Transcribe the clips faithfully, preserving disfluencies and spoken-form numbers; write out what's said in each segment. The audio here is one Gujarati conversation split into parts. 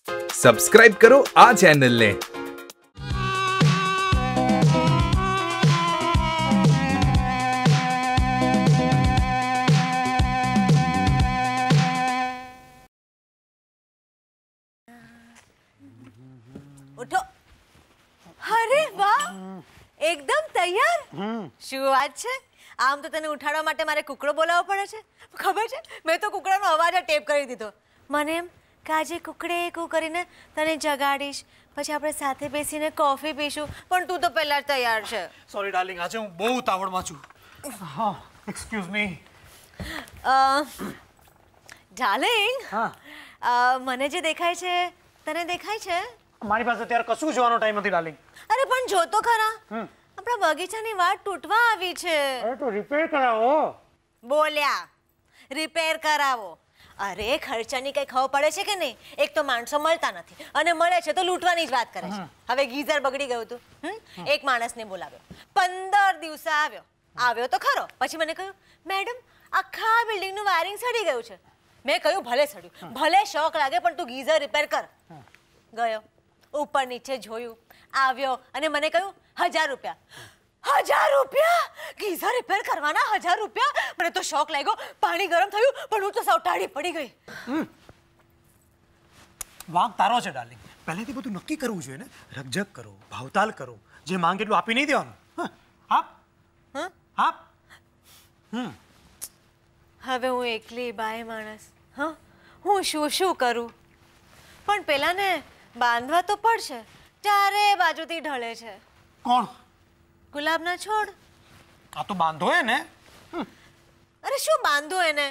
સબસ્ક્રાઇબ કરો આ ચેનલને. ઉઠો. અરે વાહ, એકદમ તૈયાર. શું વાત છે? આમ તો તને ઉઠાડવા માટે મારે કુકડો બોલાવવો પડે છે. ખબર છે, મેં તો કુકડાનો અવાજ જ ટેપ કરી દીધો. મને એમ કે આજે કુકડે કુ કરીને તને જગાડીશ, પછી આપણે સાથે બેસીને કોફી પીશું, પણ તું તો પહેલા જ તૈયાર છે. સોરી ડાર્લિંગ, આજે હું બહુ ઉતાવળમાં છું. હા, એક્સક્યુઝ મી. ડાર્લિંગ, હા, મને જે દેખાય છે તને દેખાય છે? મારી પાસે અત્યારે કશું જોવાનો ટાઈમ નથી ડાર્લિંગ. અરે પણ જો તો ખરા, આપણા બગીચાની વાટ તૂટવા આવી છે. અરે તો રિપેર કરાવો. બોલ્યા રિપેર કરાવો. અરે ખર્ચાની કઈ ખબર પડે છે કે નહીં? એક તો માણસો મળતા નથી અને મળે છે તો લૂંટવાની જ વાત કરે છે. હવે ગીઝર બગડી ગયું હતું, એક માણસને બોલાવ્યો, પંદર દિવસે આવ્યો આવ્યો તો ખરો. પછી મને કહ્યું, મેડમ આખા બિલ્ડિંગનું વાયરિંગ સડી ગયું છે. મેં કહ્યું ભલે સડ્યું, ભલે શોક લાગે, પણ તું ગીઝર રિપેર કર. ગયો, ઉપર નીચે જોયું, આવ્યો અને મને કહ્યું હજાર રૂપિયા. હજાર રૂપિયા ગીઝર રિપેર કરવાના? હજાર રૂપિયા? મને તો શોક લાગ્યો, પાણી ગરમ થયું, પણ હું તો સાવ ટાઢી પડી ગઈ. વાંક તારો છે ડાર્લિંગ. પહેલેથી બધું નક્કી કરવું જોઈએ ને. રકઝક કરો, ભાવતાલ કરો, જે માંગે એટલું આપી નહીં દેવાનું. આપ આપ હમ હવે હું એકલી બાય માણસ, હા, હું શું શું કરું? પણ પેલાને બાંધવા તો પડશે, ચારે બાજુથી ઢળે છે. કોણ? ગુલાબના છોડ. આ તો બાંધો હે ને. અરે શું બાંધો એને?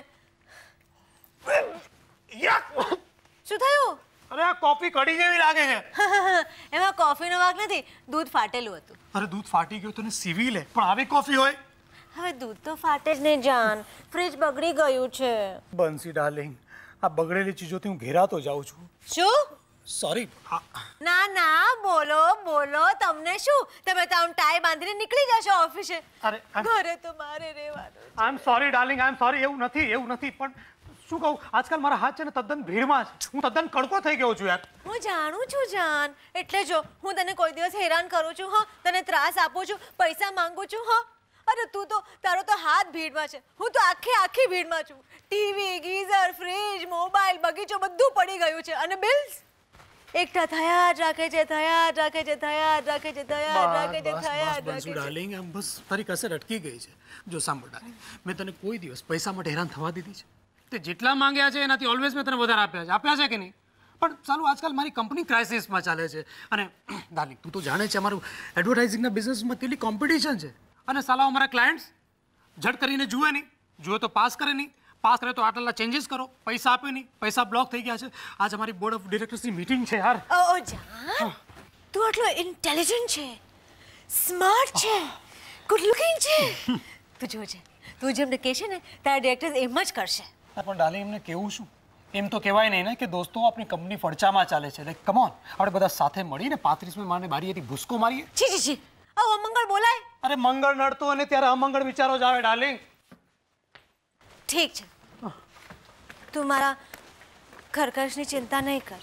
શું થયું? અરે આ કોફી કડી જેવી લાગે છે. એમાં કોફીનો વાંક નથી, દૂધ ફાટેલું હતું. અરે દૂધ ફાટી ગયું તો ને સીવી લે, પણ આવી કોફી હોય? હવે દૂધ તો ફાટે જ નહીં જાન, ફ્રીજ બગડી ગયું છે. બંસી ડાર્લિંગ, આ બગડેલી ચીજોથી હું ઘેરાતો જાઉં છું. શું? સોરી. ના ના, બોલો બોલો, તમને શું? તમે તો આમ ટાઈ બાંધીને નીકળી જશો ઓફિસે. અરે ઘરે તો મારે રહેવાનું. I am sorry darling, I am sorry. એવું નથી, એવું નથી, પણ શું કહું, આજકાલ મારા હાથ છે ને તદ્દન ભીડમાં છે. હું તદ્દન કડકો થઈ ગયો છું યાર. હું જાણું છું જાન, એટલે જો હું તને કોઈ દિવસ હેરાન કરું છું, હા, તને ત્રાસ આપું છું, પૈસા માંગુ છું, હા? અરે તું તો, તારો તો હાથ ભીડમાં છે, હું તો આખી આખી ભીડમાં છું. ટીવી, ગીઝર, ફ્રીજ, મોબાઈલ, બગીચો બધું પડી ગયું છે અને બિલ્સ એકઠા થયા જ રાખે છે, થયા જ રાખે છે, થયા જ રાખે છે, થયા જ રાખે છે, થયા જ રાખે છે. ડાર્લિંગ, આમ બસ તારી કસર અટકી ગઈ છે. જો સાંભળ ડાર્લિંગ, મેં તને કોઈ દિવસ પૈસા માટે હેરાન થવા દીધી છે? તે જેટલા માંગ્યા છે એનાથી ઓલવેઝ મેં તને વધારે આપ્યા છે. આપ્યા છે કે નહીં? પણ ચાલો, આજકાલ મારી કંપની ક્રાઇસિસમાં ચાલે છે અને ડાર્લિંગ તું તો જાણે છે અમારું એડવર્ટાઇઝિંગના બિઝનેસમાં કેટલી કોમ્પિટિશન છે. અને સાલા અમારા ક્લાયન્ટ્સ ઝટ કરીને જુએ નહીં, જુએ તો પાસ કરે નહીં, પાસ કરે તો આટલા ચેન્જીસ કરો, પૈસા આપે નહીં, પૈસા બ્લોક થઈ ગયા છે. આજ અમારી બોર્ડ ઓફ ડિરેક્ટર્સની મીટિંગ છે યાર. ઓ જાન, તું આટલો ઇન્ટેલિજન્ટ છે, સ્માર્ટ છે, ગુડ લુકિંગ છે. તું જોજે, તું જેમ કહે છે ને તારા ડિરેક્ટર્સ એમ જ કરશે. પણ ડાર્લિંગ, એમને કેવું શું? એમ તો કહેવાય નહીં ને કે દોસ્તો આપણી કંપની ફડચામાં ચાલે છે. લાઈક કમ ઓન, આપણે બધા સાથે મળીને પાંત્રીસમી માને બારીએથી ભૂસકો મારીએ. છી છી છી, આ અમંગળ બોલાય? અરે મંગળ નડતો અને ત્યારે અમંગળ વિચારો જ આવે ડાર્લિંગ. ઠીક છે, તું મારા ઘરખર્ચની ચિંતા નહીં કર.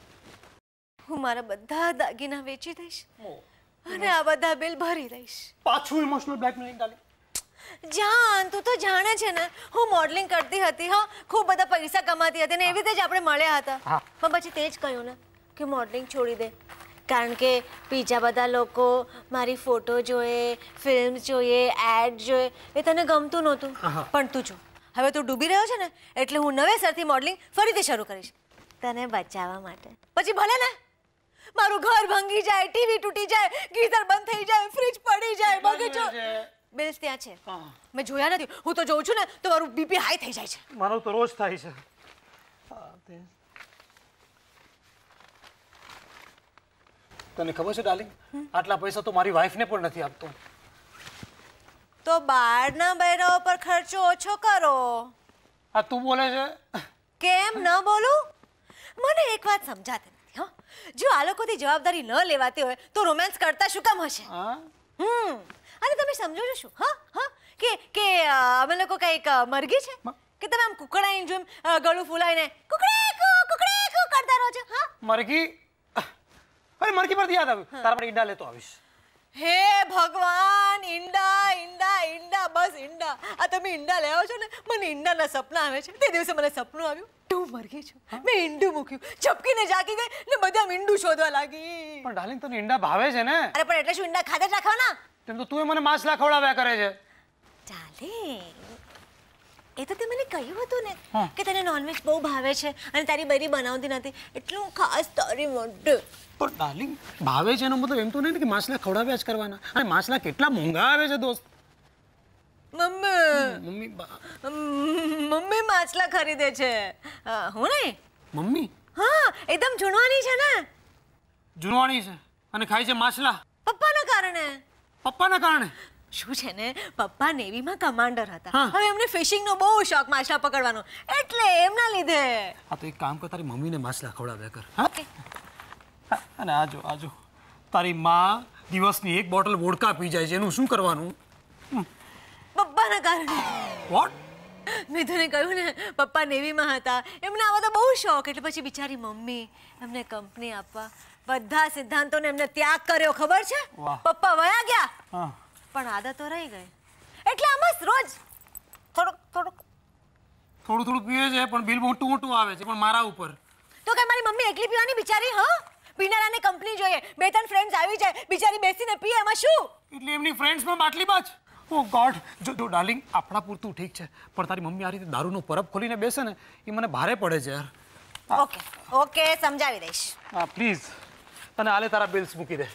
હું મારા બધા દાગીના વેચી દઈશ અને આ બધા બિલ ભરી દઈશ. પાછું ઇમોશનલ બ્લેકમેલિંગ ડાર્લિંગ. જાન, તું તો જાણે છે ને હું મોડલિંગ કરતી હતી, હા, ખૂબ બધા પૈસા કમાતી હતી ને એવી રીતે જ આપણે મળ્યા હતા. પણ પછી તે જ કહ્યું ને કે મોડલિંગ છોડી દે, કારણ કે બીજા બધા લોકો મારી ફોટો જોઈએ, ફિલ્મ જોઈએ, એડ જોઈએ, એ તને ગમતું નહોતું. પણ તું જો, હવે તું ડૂબી રહ્યો છે ને, એટલે હું નવેસરથી મોડલિંગ ફરીથી શરૂ કરીશ તને બચાવવા માટે. પછી ભલે ને મારું ઘર ભાંગી જાય, ટીવી તૂટી જાય, ગીઝર બંધ થઈ જાય, ફ્રીજ પડી જાય, બગીચો, બિલ્સ ત્યાં છે, મેં જોયા નથી. હું તો જોઉં છું ને તો મારું બીપી હાઈ થઈ જાય છે. મારું તો રોજ થાય છે. તને ખબર છે ડાર્લિંગ, આટલા પૈસા તો મારી વાઈફને પણ નથી આપતો. તો બહારના બૈરાઓ પર ખર્ચો ઓછો કરો. આ તું બોલે છે? કેમ ન બોલું? મને એક વાત સમજાતી નથી, હા, જો આ લોકોથી જવાબદારી ન લેવાતી હોય તો રોમાન્સ કરતા શું કામ હશે? હમ અને તમે સમજો છો શું, હા હા, કે કે અમે લોકો કઈક મરઘી છે કે તમે આમ કુકડાઈને જોઈમ ગળું ફૂલાઈને કુકડે કુ કુકડે કુ કરતા રહો છો? હા, મરઘી, અરે મરઘી પરથી યાદ આવ્યું, તારા માટે ઈંડા લેતો આવીશ. હે ભગવાન, ઈંડા ઈંડા ઈંડા, બસ ઈંડા. આ તમે ઈંડા લેવો છો ને, મને ઈંડાના સપના આવે છે. તે દિવસે મને સપનું આવ્યું, હું મરઘી છું, મેં ઈંડું મૂક્યું, ઝપકીને જાગી ગઈ ને બધા ઈંડું શોધવા લાગી. પણ ડાર્લિંગ તને ઈંડા ભાવે છે ને? અરે પણ એટલે શું ઈંડા ખાધે જ રાખવાના? તેમ તો તું મને માછલા ખવડાવ્યા કરે છે. ચાલે, એ તો તે મને કહ્યું હતું ને કે તને નોનવેજ બહુ ભાવે છે અને તારી બૈરી બનાવતી નથી, એટલું ખાસ તારી માટે. પણ ડાર્લિંગ, ભાવે છે એનો મતલબ એમ તો નહીં કે માછલા ખવડાવ્યા જ કરવાના. અને માછલા કેટલા મોંઘા આવે છે દોસ્ત. મમ્મી મમ્મી મમ્મી માછલા ખરીદે છે. હું નહીં. મમ્મી? હા, એકદમ જૂનવાની છે ને. જૂનવાણી છે અને ખાય છે માછલા પપ્પાના કારણે. પપ્પાના કારણે? શું છે ને, પપ્પા નેવીમાં કમાન્ડર હતા. હવે એમને ફિશિંગનો બહુ શોખ, માછલા પકડવાનો, એટલે એમના લીધે. હા, તો એક કામ કર, તારી મમ્મીને માછલા ખવડાવ્યા કર. ઓકે. અને આજો આજો તારી માં દિવસની એક બોટલ વોડકા પી જાય છે, એનું શું કરવાનું? પપ્પાના કારણે. વોટ? મેં તને કહ્યું ને, પપ્પા નેવીમાં હતા, એમને આવા તો બહુ શોખ, એટલે પછી બિચારી મમ્મી એમને કંપની આપવા બધા સિદ્ધાંતોને એમને ત્યાગ કર્યો, ખબર છે? પપ્પા વયા ગયા પણ આદતો રહી ગઈ, એટલે આમાં રોજ થોડુંક થોડુંક થોડું થોડું પીવે છે, પણ બિલ મોટું મોટું આવે છે, પણ મારા ઉપર. તો કે મારી મમ્મી એકલી પીવાની બિચારી? હા, પીનારાને કંપની જોઈએ, બે ત્રણ ફ્રેન્ડ્સ આવી જાય, બિચારી બેસીને પીએ, એમાં શું? એટલે એમની ફ્રેન્ડ્સમાં બાટલી બાજ. ઓ ગોડ, જો જો ડાર્લિંગ, આપણા પૂરતું ઠીક છે, પણ તારી મમ્મી આ રીતે દારૂનો પરબ ખોલીને બેસે ને, એ મને ભારે પડે છે યાર. ઓકે ઓકે, સમજાવી દઈશ. હા પ્લીઝ, તને આલે તારા બિલ્સ મૂકી દે.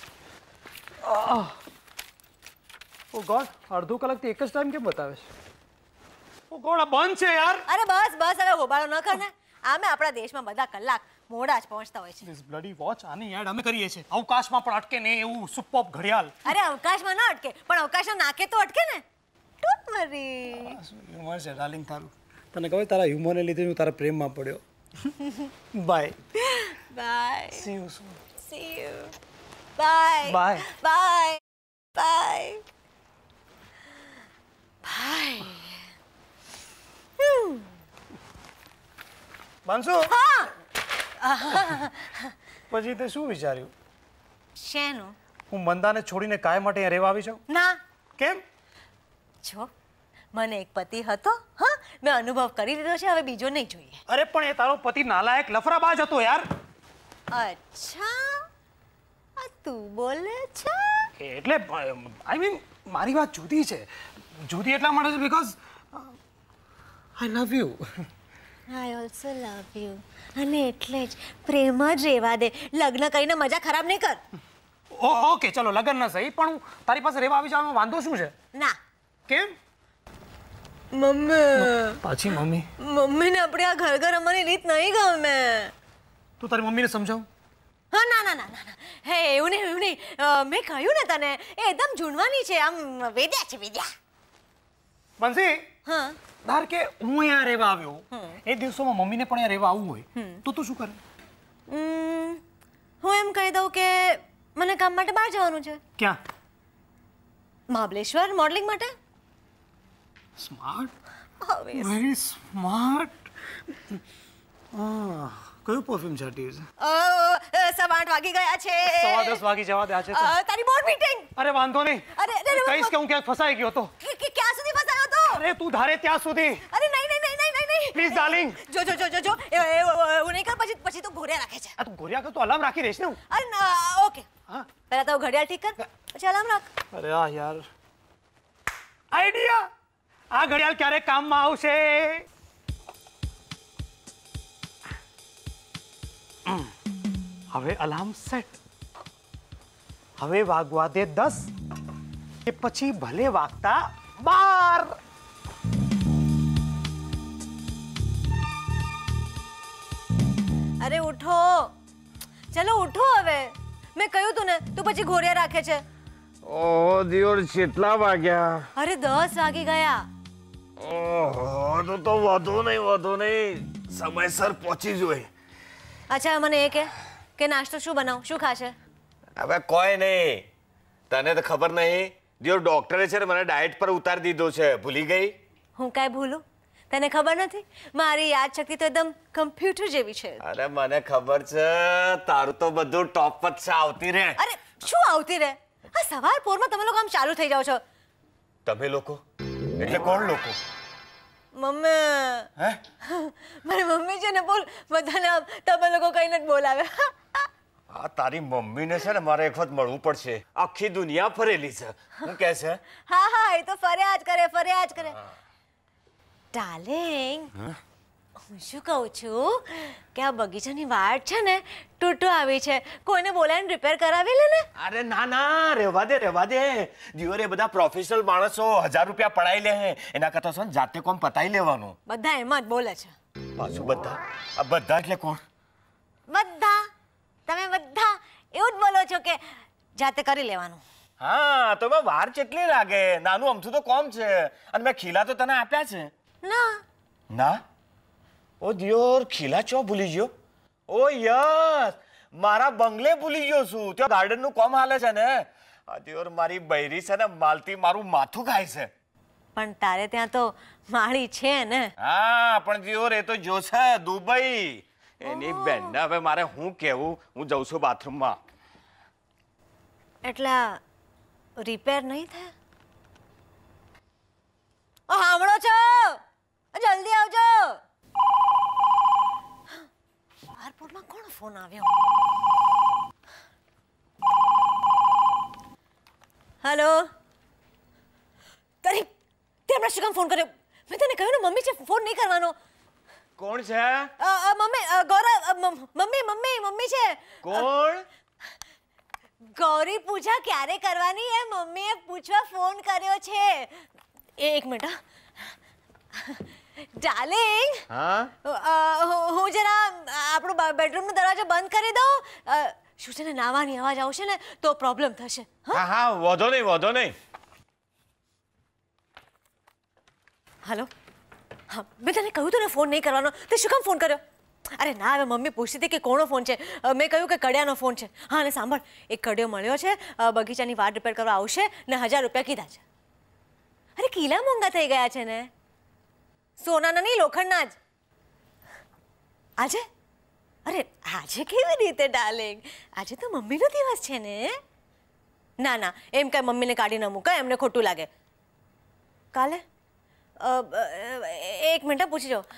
ઓ ગોડ, અડધો કલાકથી એક જ ટાઈમ કેમ બતાવે છે? ઓ ગોડ, આ બંધ છે યાર. અરે બસ બસ, હવે હોબાળો ન કર ને. આમે આપણા દેશમાં બધા કલાક મોડા જ પહોંચતા હોય છે. ધીસ બ્લડી વોચ, આની એડ અમે કરીએ છીએ. અવકાશમાં પણ અટકે ને એવું સુપર ઘડિયાળ. અરે અવકાશમાં ન અટકે, પણ અવકાશના નાકે તો અટકે ને. Don't worry. હ્યુમર છે ડાર્લિંગ તારું. તને ખબર, તારા હ્યુમરને લીધે હું તારા પ્રેમમાં પડ્યો. Bye bye. See you soon. See you. Bye bye bye bye bye. Bansu, હા. પછી તે શું વિચાર્યું? શેનું? હું મંદાને છોડીને કાયમ માટે અહીંયા રહેવા આવી જાઉં? ના. કેમ? જો, મને એક પતિ હતો, હા, મેં અનુભવ કરી લીધો છે, હવે બીજો નહીં જોઈએ. અરે પણ એ તારો પતિ નાલાયક લફરાબાજ હતો યાર. અચ્છા, આ તું બોલે છે? એટલે આઈ મીન મારી વાત જુદી છે. જુદી એટલા માટે છે because I love you. I also love you. અને એટલે જ પ્રેમ જ રહેવા દે, લગ્ન કરીને મજા ખરાબ નહીં કર. ઓકે ચલો, લગ્ન ન સહી, પણ હું તારી પાસે રહેવા આવી જવામાં વાંધો શું છે? ના. કેમ? મમ્મી. પાછી મમ્મી? મમ્મીને આપણે આ ઘર ઘર અમારી રીત નહીં ગમે. તું તારી મમ્મીને સમજાવ. હા, ના ના ના ના, હે એવું નહીં એવું નહીં. મેં કહ્યું ને તને, એ એકદમ જૂનવાની છે, આમ વેદ્યા છે વેદ્યા. બંસી, હા, ધાર કે હું અહીંયા રહેવા આવ્યો, એ દિવસોમાં મમ્મીને પણ અહીંયા રહેવા આવવું હોય, તો તું શું કરે? હું એમ કહી દઉં કે મને કામ માટે બહાર જવાનું છે. ક્યાં? મહાબલેશ્વર, મોડલિંગ માટે. Smart, very smart. કયું પરફ્યુમ છાટ્યું છે? સવા આઠ વાગી ગયા છે. સવા દસ વાગી જવા દે છે. તારી બોર્ડ મીટિંગ. અરે વાંધો નહીં, અરે અરે કહીશ કે હું ક્યાંક ફસાઈ ગયો તો. ક્યાં સુધી ફસાયો તો? અરે તું ધારે ત્યાં સુધી. અરે નહીં નહીં નહીં નહીં નહીં. Please darling. જો જો જો જો જો હું નહીં કર, પછી પછી તો ઘોડિયા રાખે છે. આ તું ઘોડિયા કર તો અલાર્મ રાખી રહીશ ને હું. અરે ઓકે, હા, પહેલા તો ઘડિયાળ ઠીક કર, પછી અલાર્મ રાખ. અરે આ યાર આઈડિયા, આ ઘડિયાળ ક્યારે કામમાં આવશે? હવે અલાર્મ સેટ. હવે વાગવા દે દસ, કે પછી ભલે વાગતા બાર. અરે ઉઠો, ચલો ઉઠો હવે. મેં કહ્યું તું ને, તું પછી ઘોડિયા રાખે છે. ઓહો દિયોર, કેટલા વાગ્યા? અરે દસ વાગી ગયા. ઓહો, તો તો વધુ નહીં વધુ નહીં, સમયસર પહોંચી જોઈ. અચ્છા, મને એ કે કે નાસ્તો શું બનાવું, શું ખાશે? હવે કોઈ નહીં, તને તો ખબર નહીં, દિયોર ડોક્ટરે છે ને મને ડાયટ પર ઉતારી દીધો છે, ભૂલી ગઈ? હું કાંઈ ભૂલું? તને ખબર નથી મારી યાદ શક્તિ તો એકદમ કમ્પ્યુટર જેવી છે. અરે મને ખબર છે તારું તો બધું ટોપ જ છે આવતી રે. અરે શું આવતી રે? આ સવાર પોરમાં તમે લોકો આમ ચાલુ થઈ જાવ છો. તમે લોકો એટલે કોણ લોકો? મમ્મી. હે? મારી મમ્મી છે ને બોલ બધાને આમ તમે લોકો કહીને જ બોલાવે. આ તારી મમ્મીને છે ને મારે એક વખત મળવું પડશે. આખી દુનિયા ફરેલી છે. હું કહે છે? હા હા એ તો ફર્યા જ કરે ફર્યા જ કરે. ડાર્લિંગ હું શું કહું છું કે આ બગીચાની વાડ છે ને તૂટો આવી છે. કોઈને બોલાવીને રિપેર કરાવી લે ને. અરે ના ના રહેવા દે રહેવા દે. દિયોરે બધા પ્રોફેશનલ માણસો હજાર રૂપિયા પડાઈ લે હે એના કરતા છે ને જાતે કોમ પતાઈ લેવાનું. બધા એમ જ બોલે છે. પાછું બધા આ બધા એટલે કોણ? બધા તમે બધા એવું જ બોલો છો કે જાતે કરી લેવાનું. હા તો મેં વાર કેટલી લાગે? નાનું અમથું તો કોમ છે અને મેં ખીલા તો તને આપ્યા છે. ના ના ઓ દિયોર ખીલા ચો ભૂલી ગયો? ઓ યસ મારા બંગલે ભૂલી ગયો છું. ત્યાં ગાર્ડન નું કોમ હાલે છે ને. આ દિયોર મારી બૈરી છે ને માલતી મારું માથું ખાય છે. પણ તારે ત્યાં તો માળી છે ને. હા પણ દિયોર એ તો જો છે દુબઈ. એની બેન હવે મારે હું કેવું? હું જઉં છું બાથરૂમમાં. એટલે રિપેર નહીં થાય? ઓ સાંભળો છો? જલ્દી આવજો. એરપોર્ટમાં કોણ ફોન આવ્યો? હેલો. તારી તે હમણાં શું કામ ફોન કર્યો? મેં તને કહ્યું ને મમ્મી છે ફોન નહીં કરવાનો. કોણ છે? Mummy Gaurav mummy mummy mummy છે. કોણ? ગૌરી પૂજા ક્યારે કરવાની એ મમ્મીએ પૂછવા ફોન કર્યો છે. એક મિનિટ. ડાર્લિંગ. હા હું જરા આપણો બેડરૂમનો દરવાજો બંધ કરી દઉં. શું છે ને નાવાની અવાજ આવશે ને તો પ્રોબ્લેમ થશે. હા હા વાંધો નહીં વાંધો નહીં. હેલો. હા મેં તને કહ્યું હતું ને ફોન નહીં કરવાનો. તે શું કામ ફોન કર્યો? અરે ના હવે મમ્મી પૂછતી હતી કે કોનો ફોન છે. મેં કહ્યું કે કડિયાનો ફોન છે. હા અને સાંભળ એક કડિયો મળ્યો છે બગીચાની વાડ રિપેર કરવા આવશે ને હજાર રૂપિયા કીધા છે. અરે કિલા મોંઘા થઈ ગયા છે ને. સોનાના નહીં લોખંડના જ. આજે? અરે આજે કેવી રીતે ડાર્લિંગ? આજે તો મમ્મીનો દિવસ છે ને. ના ના એમ કાંઈ મમ્મીને કાઢી ન મૂકાય એમને ખોટું લાગે. કાલે એક મિનિટ પૂછી જાઓ.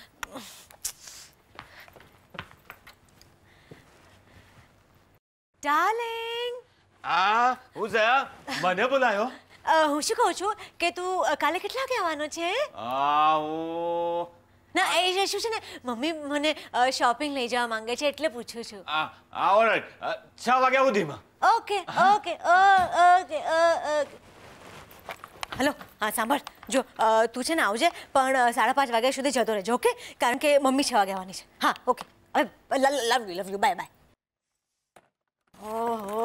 ડાર્લિંગ. હા હું છે મને બોલાયો. હું શું કહું છું કે તું કાલે કેટલા વાગે આવવાનો છે? આ હું ના એ શું છે ને મમ્મી મને શોપિંગ લઈ જવા માંગે છે એટલે પૂછું છું. આ આ ઓલરાઈટ છ વાગ્યા સુધીમાં. Okay okay okay okay. Hello હા સાંભળ જો તું છે ને આવજે પણ સાડા પાંચ વાગ્યા સુધી જતો રહેજો ઓકે કારણ કે મમ્મી છ વાગે આવવાની છે. હા ઓકે હવે love you love you bye bye. ઓહો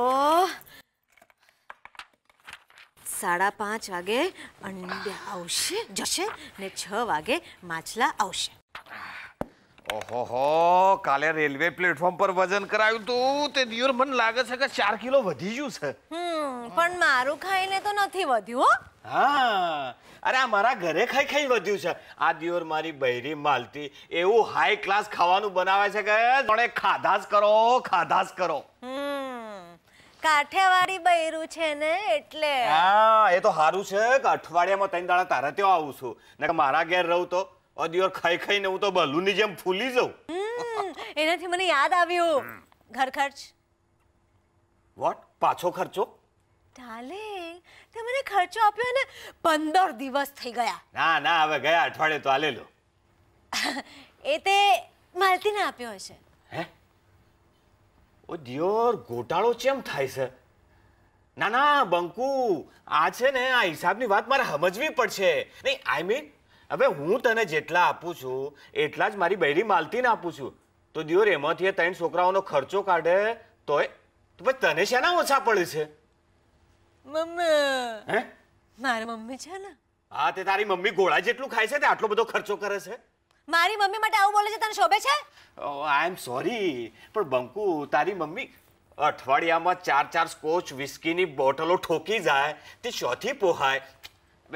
સાડા પાંચ વાગે અંડા આવશે જશે ને છ વાગે માછલા આવશે. ઓહો કાલે રેલવે પ્લેટફોર્મ પર વજન કરાયું તું તે દિયોર મને લાગે છે કે ચાર કિલો વધી ગયું છે. હમ પણ મારું ખાઈને તો નથી વધ્યું હો. હા અરે આ મારા ઘરે ખાઈ ખાઈ વધ્યું છે. આ દિયોર મારી બૈરી માલતી એવું હાઈ ક્લાસ ખાવાનું બનાવે છે કે પણ ખાધા જ કરો ખાધા જ કરો. હમ કાઠિયાવાડી બૈરું છે ને એટલે. હા એ તો સારું છે કે અઠવાડિયામાં ત્રણ દાડા તારા ત્યાં આવું છું ને મારા ઘેર રહું તો અદિયોર ખાઈ ખાઈને હું તો બલૂનની જેમ ફૂલી જાઉં. એનાથી મને યાદ આવ્યું ઘર ખર્ચ. વોટ? પાછો ખર્ચો? ડાર્લિંગ તે મને ખર્ચો આપ્યો ને પંદર દિવસ થઈ ગયા. ના ના હવે ગયા અઠવાડિયે તો આલેલો. એ તે માલતીને આપ્યો હશે. હે ઓ દિયોર ગોટાળો કેમ થાય છે? ના ના બંકુ આ છે ને આ હિસાબની વાત મારે સમજવી પડશે. નહીં આઈ મીન હવે હું તને જેટલા આપું છું એટલા જ મારી બૈરી માલતીને આપું છું તો દિયોર એમાંથી ત્રણ છોકરાઓનો ખર્ચો કાઢે તોય તો પછી તને શેના ઓછા પડે છે? મમ્મી. હે મારી મમ્મી છે ને. હા તે તારી મમ્મી ગોળા જેટલું ખાય છે તે આટલો બધો ખર્ચો કરે છે? મારી મમ્મી માટે આવું બોલે છે તને શોભે છે? આઈ એમ સોરી પણ બંકુ તારી મમ્મી અઠવાડિયામાં ચાર ચાર સ્કોચ વિસ્કીની બોટલો ઠોકી જાય તે શોથી પોહાય.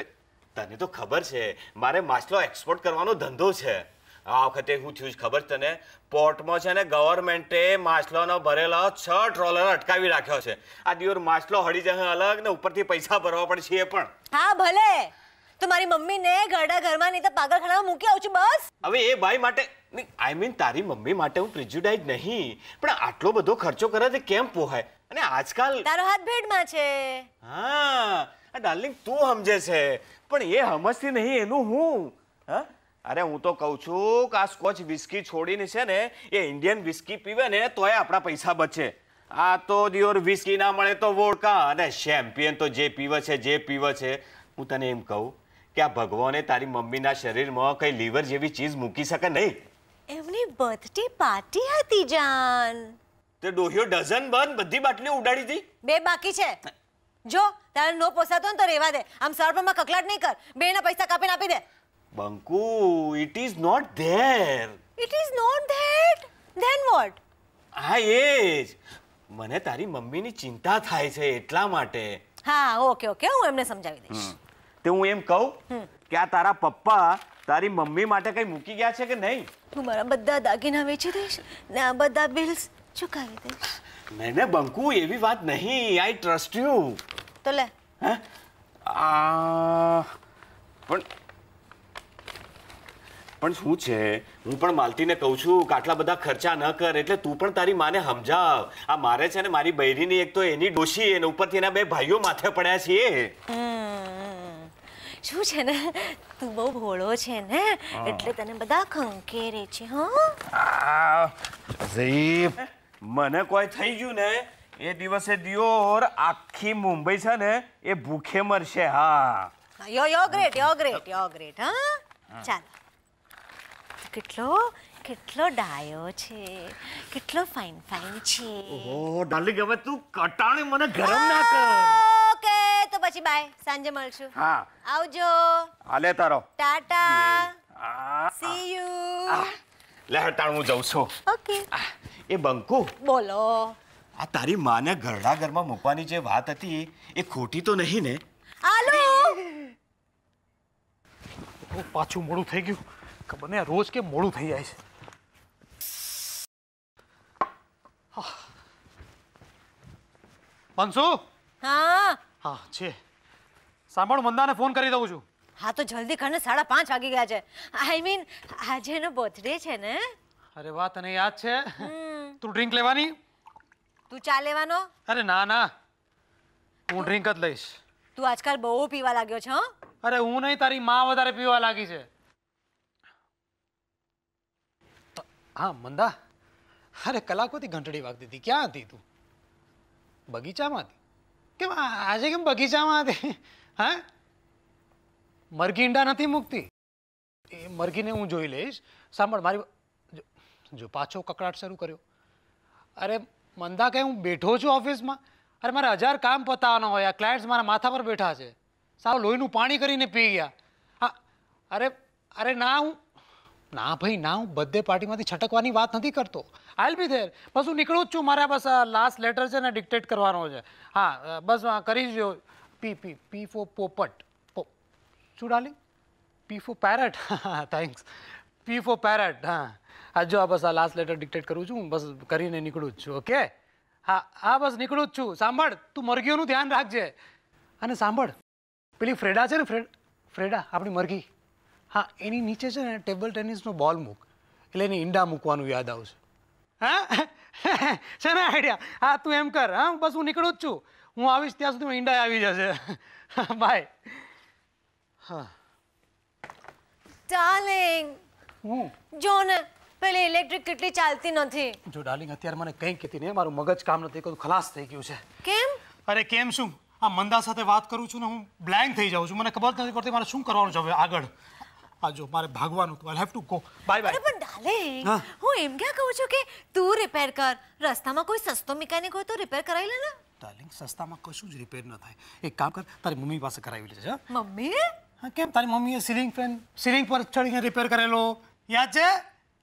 તને તો ખબર છે મારે માછલો એક્સપોર્ટ કરવાનો ધંધો છે. આ વખતે શું થયું ખબર તને? પોર્ટમાં છે ને ગવર્મેન્ટે માછલાનો ભરેલો છ ટ્રોલર અટકાવી રાખ્યો છે. આ દિવસ માછલો હળી જશે અલગ ને ઉપરથી પૈસા ભરવા પડશે એ પણ. હા ભલે, તો મારી મમ્મીને ઘરડા ઘરમાં નહીં તો પાગલખાનામાં મૂકી આવું છું બસ. હવે એ ભાઈ માટે આઈ મીન તારી મમ્મી માટે હું પ્રિજ્યુડાઇઝ નહીં, પણ આટલો બધો ખર્ચો કરે તે કેમ પોહાય? અને આજકાલ તારો હાથ ભેડમાં છે. હા ડાર્લિંગ તું સમજે છે, પણ એ સમજતી નહીં એનું હું. હા અરે હું તો કહું છું કે આ સ્કોચ વિસ્કી છોડીને છે ને એ ઇન્ડિયન વિસ્કી પીવે ને તોય આપણા પૈસા બચે. આ તો દિયોર વિસ્કી ના મળે તો વોડકા અને શેમ્પિયન તો જે પીવે છે જે પીવે છે. હું તને એમ કહું કે આ ભગવાને તારી મમ્મીના શરીરમાં કઈ લીવર જેવી ચીજ મૂકી શકે નહીં. એમની બર્થડે પાર્ટી હતી જાન. તે ડોહિયો ડઝન બંધ બધી બાટલીઓ ઉડાડી હતી. બે બાકી છે. જો તારે નો પોસાતો ને તો રેવા દે. આમ સરપમાં કકલાટ નહીં કર. બે ના પૈસા કાપીને આપી દે. બંકુ, it is not there. It is not that. Then what? હા એ જ. મને તારી મમ્મીની ચિંતા થાય છે એટલા માટે. હા ઓકે ઓકે, હું એમને સમજાવી દઈશ. તે હું એમ કહું કે આ તારા પપ્પા તારી મમ્મી માટે કઈ મૂકી ગયા છે કે નહીં? હું મારા બધા દાગીના વેચી દઈશ ને આ બધા બિલ્સ ચૂકવી દઈશ. નહીં ને બંકુ, એવી વાત નહીં. I trust you. તો લે. હે આ પણ પણ શું છે, હું પણ માલતીને કહું છું કે આટલા બધા ખર્ચા ન કર. એટલે તું પણ તારી માને સમજાવ. આ મારે છે ને મારી બૈરીની એક તો એની ડોશી અને ઉપરથી એના બે ભાઈઓ માથે પડ્યા છે. શું છે ને, તું બહુ ભોળો છે ને એટલે તને બધા ખંખેરે છે. હા ઝીપ મને કોઈ થઈ ગયું ને એ દિવસે દિયોર આખી મુંબઈ છે ને એ ભૂખે મરશે. હા યો યો ગ્રેટ યો ગ્રેટ યો ગ્રેટ. હા ચાલ. કેટલો કેટલો ડાયો છે, કેટલો ફાઇન ફાઇન છે. ઓહો ડાર્લિંગ, હવે તું કટાણે મને ગરમ ના કર. ઓકે તો પછી બાય, સાંજે મળશું. હા આવજો. હાલે તારો ટાટા. C you. લે હટાણ હું જઉં છું. ઓકે. એ બંકુ, બોલો. આ તારી માને ઘરડા ઘરમાં મૂકવાની જે વાત હતી એ ખોટી તો નહીં ને? આલુ પાછું મોડું થઈ ગયું. ખબર નહીં રોજ કે મોડું થઈ જાય છે. પંસુ. હા હા છે. સાંભળ, મંદાને ફોન કરી દઉં છું. હા તો જલ્દી કર ને, સાડા પાંચ વાગી ગયા છે. આઈ મીન આજે એનો બર્થડે છે ને. અરે વાહ, તને યાદ છે? તું ડ્રિંક લેવાની? તું ચા લેવાનો? અરે ના ના, હું ડ્રિંક જ લઈશ. તું આજકાલ બહુ પીવા લાગ્યો છે. અરે હું નહીં, તારી માં વધારે પીવા લાગી છે. હા મંદા, અરે કલાકોથી ઘંટડી વાગતી હતી. ક્યાં હતી તું? બગીચામાં હતી? કેમ આજે કેમ બગીચામાં હતી? હા મરઘી ઈંડા નથી મૂકતી? એ મરઘીને હું જોઈ લઈશ. સાંભળ મારી, જો પાછો કકડાટ શરૂ કર્યો. અરે મંદા, કે હું બેઠો છું ઓફિસમાં. અરે મારે હજાર કામ પતાવવાનો હોય. આ ક્લાયન્ટ્સ મારા માથા પર બેઠા છે. સાવ લોહીનું પાણી કરીને પી ગયા. હા અરે અરે ના, હું ના ભાઈ ના, હું બર્થડે પાર્ટીમાંથી છટકવાની વાત નથી કરતો. I'll B there. બસ હું નીકળું જ છું. મારે બસ લાસ્ટ લેટર છે ને ડિક્ટેટ કરવાનો છે. હા બસ કરી જો. પી પી પી ફોર પોપટ. શું ડાર્લિંગ? P for parrot. હા થેન્ક્સ. P for parrot. હા હા જો બસ આ લાસ્ટ લેટર ડિક્ટેટ કરું છું. બસ કરીને નીકળું જ છું. ઓકે હા હા બસ નીકળું જ છું. સાંભળ, તું મરઘીઓનું ધ્યાન રાખજે. અને સાંભળ, પેલી ફ્રેડા છે ને, ફ્રેડ ફ્રેડા આપણી મરઘી, હા એની નીચે છે ને ટેબલ ટેનિસનો બોલ મૂક, એટલે એને ઈંડા મૂકવાનું યાદ આવશે. હા છે ને આઈડિયા? હા તું એમ કર. હા બસ હું નીકળું જ છું. હું આવીશ ત્યાં સુધી ઈંડા આવી જશે. બાય. હા ડાર્લિંગ, હું જો ને પેલી ઇલેક્ટ્રિક કેટલી ચાલતી નથી. જો ડાર્લિંગ, અત્યારે મને કંઈ કહેતી નહીં. મારું મગજ કામ નથી કરતું. ખલાસ થઈ ગયું છે. કેમ? અરે કેમ શું, આ મંદા સાથે વાત કરું છું ને હું બ્લેન્ક થઈ જાઉં છું. મને ખબર નથી પડતી મારે શું કરવાનું છે હવે આગળ. આ જો મારે ભાગવાનું હતું. I have to go. Bye bye. પણ ડાર્લિંગ, હું એમ ક્યાં કહું છું કે તું રિપેર કર. રસ્તામાં કોઈ સસ્તો મિકેનિક હોય તો રિપેર કરાવી લે ને. ડાર્લિંગ, સસ્તામાં કશું જ રિપેર ન થાય. એક કામ કર, તારી મમ્મી પાસે કરાવી લેજે. મમ્મી? હા કેમ, તારી મમ્મીએ સીલિંગ ફેન સીલિંગ પર ચડીને રિપેર કરેલો, યાદ છે?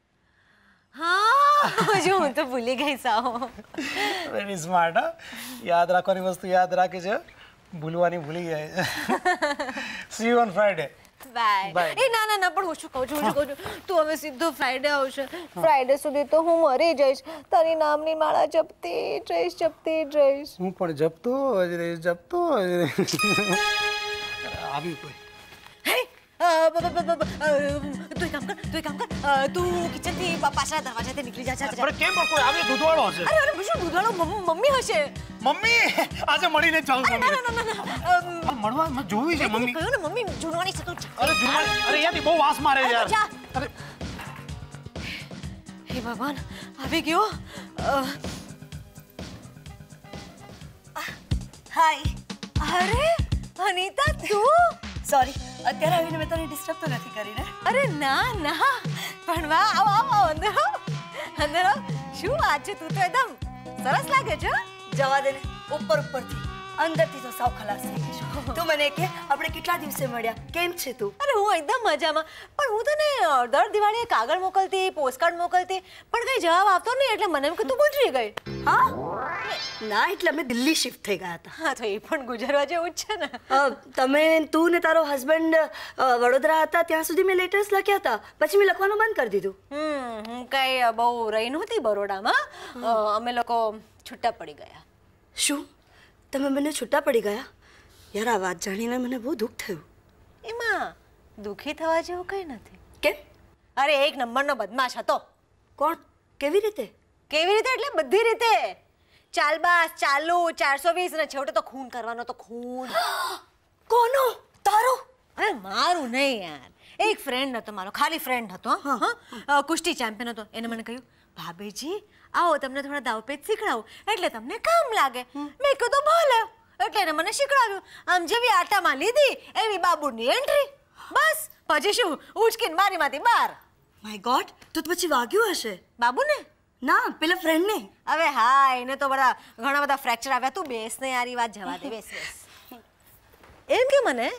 હા હજુ હું તો ભૂલી ગઈ સાવ. Very smart. હા યાદ રાખવાની વસ્તુ યાદ રાખે છે. ભૂલવાની ભૂલી જાય. See you on Friday. Bye. એ ના ના ના પણ હું શું કહું છું હું શું કહું છું તું હવે સીધો ફ્રાઈડે આવશે. ફ્રાઈડે સુધી તો હું મરી જઈશ. તારી નામની માળા જપતી જઈશ જપતી જઈશ. હું પણ જપતો જ રહીશ જપતો જ રહીશ. આવી કોઈ તું એક કામ કર તું એક કામ કર તું કિચન થી પાછળ દરવાજાથી નીકળી જા જા. પણ કેમ કોઈ આવે દૂધવાળો હશે? અરે અરે શું દૂધવાળો મમ્મી હશે. મમ્મી આજે મળીને ચાલ મમ્મી. ના ના ના મળવા મેં જોવી છે મમ્મી. કહ્યું ને મમ્મી જુનવાણી છે તું. અરે જુનવાણી અરે યાર બહુ વાસ મારે યાર. અરે હે ભગવાન આવી ગયો. હાય. અરે અનિતા તું સોરી અત્યારે આવીને મેં તને ડિસ્ટર્બ તો નથી કરી ને? અરે ના ના પણ વાહ આવો આવો અંદર આવો અંદર આવો. શું વાત છે તું તો એકદમ સરસ લાગે છે. જવા દે ને ઉપર ઉપરથી અંદરથી તો સાવ ખલાસ થઈ ગઈ છું. તું મને કે આપણે કેટલા દિવસે મળ્યા કેમ છે તું? અરે હું એકદમ મજામાં પણ હું તને દર દિવાળીએ કાગળ મોકલતી પોસ્ટકાર્ડ મોકલતી પણ કઈ જવાબ આપતો નહીં એટલે મને એમ કે તું ગુજરી ગઈ. હા ના એટલે અમે દિલ્હી શિફ્ટ થઈ ગયા હતા. હા તો એ પણ ગુજરવા જેવું જ છે ને. તમે તું ને તારો હસબન્ડ વડોદરા હતા ત્યાં સુધી મેં લેટર્સ લખ્યા હતા પછી મેં લખવાનું બંધ કરી દીધું. હમ હું કઈ બહુ રહી નહોતી બરોડામાં. અમે લોકો છૂટા પડી ગયા. શું તમે મને છૂટા પડી ગયા? યાર આ વાત જાણીને મને બહુ દુઃખ થયું. એમાં દુઃખી થવા જેવું કંઈ નથી. કેમ? અરે એક નંબરનો બદમાશ હતો. કોણ? કેવી રીતે? કેવી રીતે એટલે બધી રીતે. ચાલબાસ ચાલુ ચારસો વીસ ને છેવટે તો ખૂન કરવાનો તો ખૂન. કોનો? તારો? અરે મારું નહીં યાર. એક ફ્રેન્ડ હતો મારો ખાલી ફ્રેન્ડ હતો. હા કુસ્તી ચેમ્પિયન હતો. એને મને કહ્યું ભાભીજી આવો તમને થોડા દાવપેચ શીખડાવું એટલે તમને કામ લાગે. મેં કીધું ભલે એટલે એને મને શીખડાવ્યું. આમ જેવી આટામાં લીધી એવી બાબુની એન્ટ્રી. બસ પછી શું ઉચકીને મારીમાંથી બહાર. માય ગોડ તો પછી વાગ્યું હશે. બાબુને? ના પેલા ફ્રેન્ડ ને. હવે હા એને તો બધા ઘણા બધા ફ્રેક્ચર આવ્યા. તું બેસ ને યાર વાત જવા દે. બેસ બેસ. એમ કે મને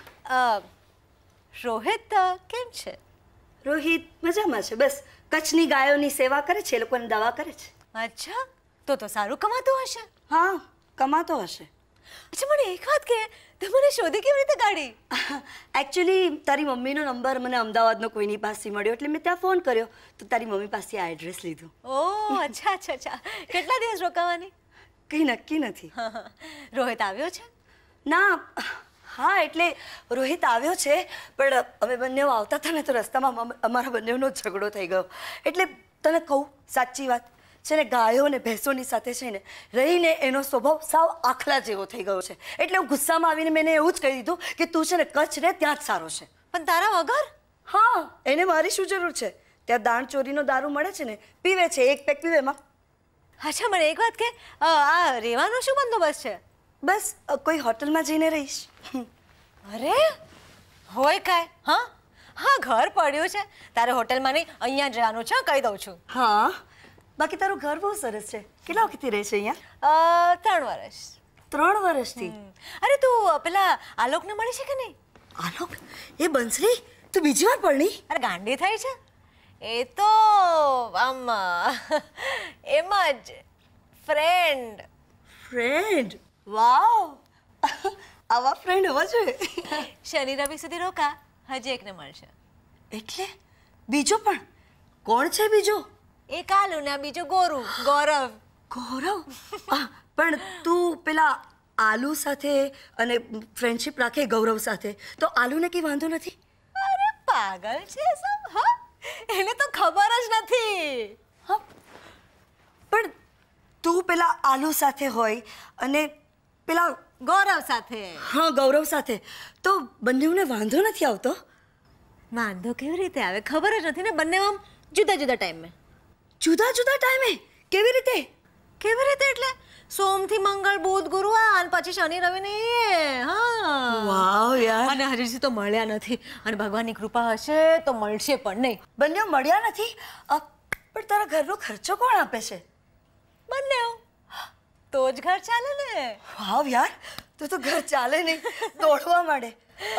રોહિત કેમ છે? રોહિત મજામાં છે. બસ કચ્છની ગાયોની સેવા કરે છે એ લોકોને દવા કરે છે. અચ્છા તો તો સારું કમાતું હશે. હા કમાતો હશે. અચ્છા મને એક વાત કે તે મને શોધી કેવી રીતે કાઢી? એકચ્યુઅલી તારી મમ્મીનો નંબર મને અમદાવાદનો કોઈની પાસેથી મળ્યો એટલે મેં ત્યાં ફોન કર્યો તો તારી મમ્મી પાસે આ એડ્રેસ લીધું. ઓહ અચ્છા અચ્છા અચ્છા. કેટલા દિવસ રોકાવાની? કંઈ નક્કી નથી. રોહિત આવ્યો છે? ના હા એટલે રોહિત આવ્યો છે પણ અમે બંને આવતા હતા ને તો રસ્તામાં અમારા બંનેનો ઝઘડો થઈ ગયો. એટલે તને કહું સાચી વાત છે ને ગાયો ને ભેંસોની સાથે છે ને રહીને એનો સ્વભાવ સાવ આખલા જેવો થઈ ગયો છે. એટલે હું ગુસ્સામાં આવીને મેં એવું જ કહી દીધું કે તું છે ને કચ્છ રહે ત્યાં જ સારો છે. પણ તારા વગર? હા એને મારી શું જરૂર છે? ત્યાં દાણ ચોરીનો દારૂ મળે છે ને પીવે છે એક પેક પીવે એમાં. અચ્છા મને એક વાત કે આ રહેવાનો શું બંદોબસ્ત છે? બસ કોઈ હોટલમાં જઈને રહીશ. અરે હોય કાંઈ? હા હા ઘર પડ્યું છે તારે હોટલમાં નહીં અહીંયા જ રહેવાનું છે કહી દઉં છું. હા બાકી તારું ઘર બહુ સરસ છે. કેટલા વખતથી રહે છે અહીંયા? ત્રણ વર્ષ. ત્રણ વર્ષથી? અરે તું પેલા આલોકને મળી છે કે નહીં? આલોક? એ બંસરી તું બીજી વાર પરણી? અરે ગાંડી થઈ છે એ તો આમ એમ જ ફ્રેન્ડ. ફ્રેન્ડ? વાવ આવા ફ્રેન્ડ હોવા જોઈએ. શનિ રવિ સુધી રોકા હજી એકને મળશે. એટલે બીજો પણ? કોણ છે બીજો? એક આલુ ને બીજો ગોરુ ગૌરવ. ગૌરવ? પણ તું પેલા આલુ સાથે અને ફ્રેન્ડશિપ રાખે ગૌરવ સાથે તો આલુને કંઈ વાંધો નથી? અરે પાગલ છે સબ. હા એને તો ખબર જ નથી. હા પણ તું પેલા આલુ સાથે હોય અને પેલા ગૌરવ સાથે. હા ગૌરવ સાથે તો બંનેને વાંધો નથી આવતો? વાંધો કેવી રીતે આવે ખબર જ નથી ને. બંને આમ જુદા જુદા ટાઈમે. જુદા જુદા ટાઈમે? કેવી રીતે? કેવી રીતે એટલે સોમથી મંગળ બુધ ગુરુવાર પછી શનિ રવિ ને. હા વાવ યાર. અને હજી સુધી તો મળ્યા નથી અને ભગવાનની કૃપા હશે તો મળશે પણ નહીં. બંને મળ્યા નથી? પણ તારા ઘરનો ખર્ચો કોણ આપે છે? બંને તો જ ઘર ચાલે ને. વાવ યાર તું તો ઘર ચાલે નહીં દોડવા માંડે.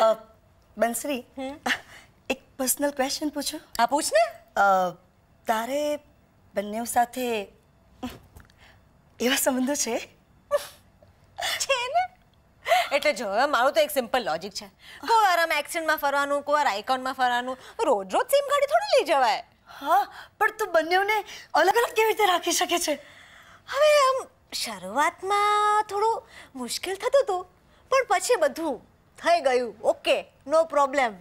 બંસરી એક પર્સનલ ક્વેશ્ચન પૂછું? આ પૂછ ને. તારે બંને સાથે એવા સંબંધો છે? છે ને એટલે જો હવે મારું તો એક સિમ્પલ લોજિક છે કોઈ વાર આમ એક્સિડન્ટમાં ફરવાનું કોઈ વાર આઇકોનમાં ફરવાનું રોજ રોજ સિમ ગાડી થોડી લઈ જવાય હા પણ તું બંનેઓને અલગ અલગ કેવી રીતે રાખી શકે છે હવે આમ શરૂઆતમાં થોડું મુશ્કેલ થતું હતું પણ પછી બધું થઈ ગયું ઓકે નો પ્રોબ્લેમ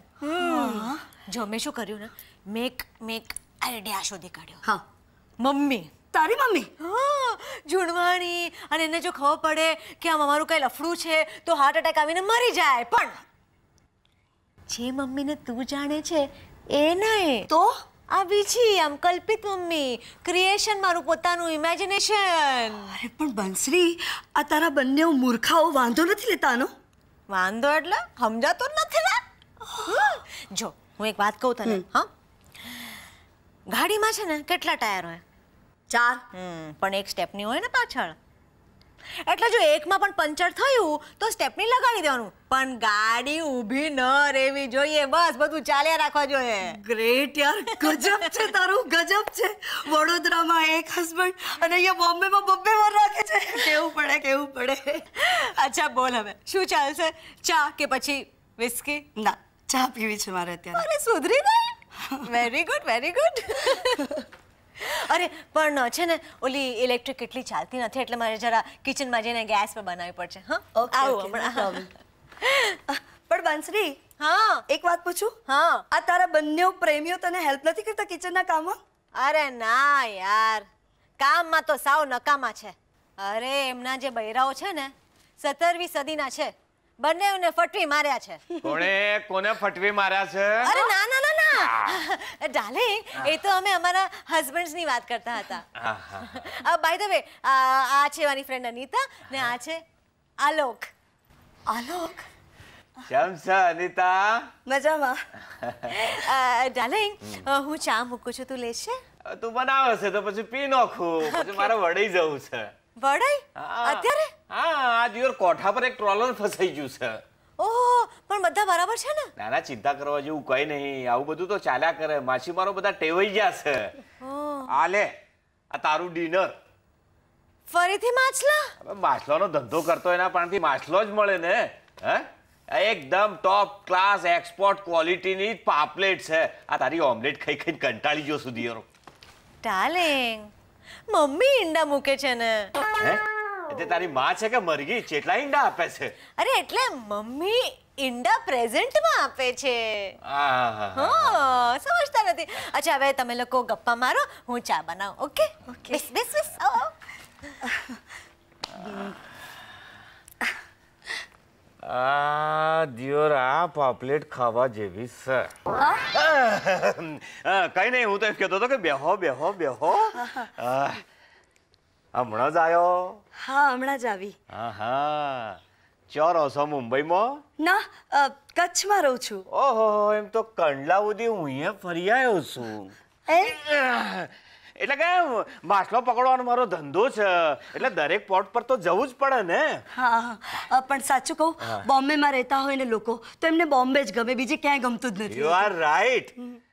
જો મેં શું કર્યું ને મેક મેક આઈડિયા શોધી કાઢ્યો હા મમ્મી તારી મમ્મી હા જુણવાણી અને એને જો ખબર પડે કે આમ અમારું કઈ લફડું છે તો હાર્ટ એટેક આવીને મરી જાય પણ જે મમ્મીને તું જાણે છે એ નહીં તો આ બીજી આમ કલ્પિત મમ્મી ક્રિએશન મારું પોતાનું ઇમેજિનેશન અરે પણ બંસરી આ તારા બંને મૂર્ખાઓ વાંધો નથી લેતા આનો વાંધો એટલે સમજાતો જ નથી ને જો હું એક વાત કહું તને હા ગાડીમાં છે ને કેટલા ટાયર હોય ચાર હમ પણ એક સ્ટેપની હોય ને પાછળ એટલે જો એકમાં પણ પંચર થયું તો સ્ટેપની લગાડી દેવાનું પણ ગાડી ઊભી ન રહેવી જોઈએ બસ બધું ચાલ્યા રાખવા જોઈએ ગ્રેટ યાર ગજબ છે તારું ગજબ છે વડોદરામાં એક હસબન્ડ અને અહીંયા બોમ્બેમાં બબ્બે વર રાખે છે કેવું પડે કેવું પડે અચ્છા બોલ હવે શું ચાલશે ચા કે પછી વિસ્કી ના ચા પીવી છે મારે અત્યારે અરે સુધરી ગઈ વેરી ગુડ વેરી ગુડ અરે પણ છે ને ઓલી ઇલેક્ટ્રિક કેટલી ચાલતી નથી એટલે મારે જરા કિચનમાં જઈને ગેસ પર બનાવવી પડશે હા આવું હમણાં પણ બંસરી હા એક વાત પૂછું હા આ તારા બંને પ્રેમીઓ તને હેલ્પ નથી કરતા કિચનના કામમાં અરે ના યાર કામમાં તો સાવ નકામા છે અરે એમના જે બૈરાઓ છે ને સત્તરમી સદીના છે બંનેને ફટવી માર્યા છે કોણે કોને ફટવી માર્યા છે અરે ના ના ના ના ડાર્લિંગ એ તો અમે અમારા હસબન્ડ્સ ની વાત કરતા હતા બાય ધ વે આ છે મારી ફ્રેન્ડ અનિતા ને આ છે આલોક આલોક કેમ છે અનિતા મજામાં ડાર્લિંગ હું ચા મૂકું છું તું લેશે તું બનાવે છે તો પછી પી નાખું પછી મારે વળી જવું છે વડાઈ અત્યારે હા આ દિવસ કોઠા પર એક ટ્રોલર ફસાઈ ગયું છે ઓહ પણ બધા બરાબર છે ને ના ના ચિંતા કરવા જેવું કઈ નહીં આવું બધું તો ચાલ્યા કરે માછીમારો બધા ટેવાઈ ગયા છે આ લે આ તારું ડિનર ફરીથી માછલા હવે માછલાનો ધંધો કરતો એના પાસેથી માછલો જ મળે ને હે એકદમ ટોપ ક્લાસ એક્સપોર્ટ ક્વોલિટીની પાપલેટ છે આ તારી ઓમલેટ ખાઈ ખાઈને કંટાળી ગયો સુધી યાર ડાર્લિંગ મમ્મી ઈંડા મૂકે છે ને હે એટલે તારી માં છે કે મરગી કેટલા ઈંડા આપે છે અરે એટલે મમ્મી ઈંડા પ્રેઝન્ટમાં આપે છે હા હા સમજતા નથી અચ્છા હવે તમે લોકો ગપ્પા મારો હું ચા બનાવું ઓકે ઓકે બેસ બેસ બેસ આવો આ દિયોર આ પાપલેટ ખાવા જેવી છે કઈ નહીં હું તો એમ કહેતો હતો કે બેહો બેહો બેહો હમણાં જ આવ્યો હા હમણાં જ આવી હા હા ચો રહો છો મુંબઈમાં ના અ, કચ્છમાં રહું છું ઓહો એમ તો કંડલા સુધી હું અહીંયા ફરી આવ્યો છું એ એટલે કે માછલો પકડવાનો મારો ધંધો છે એટલે દરેક પોર્ટ પર તો જવું જ પડે ને હા હા પણ સાચું કહું બોમ્બેમાં રહેતા હોય ને લોકો તો એમને બોમ્બે જ ગમે બીજે ક્યાંય ગમતું જ નથી યુ આર રાઈટ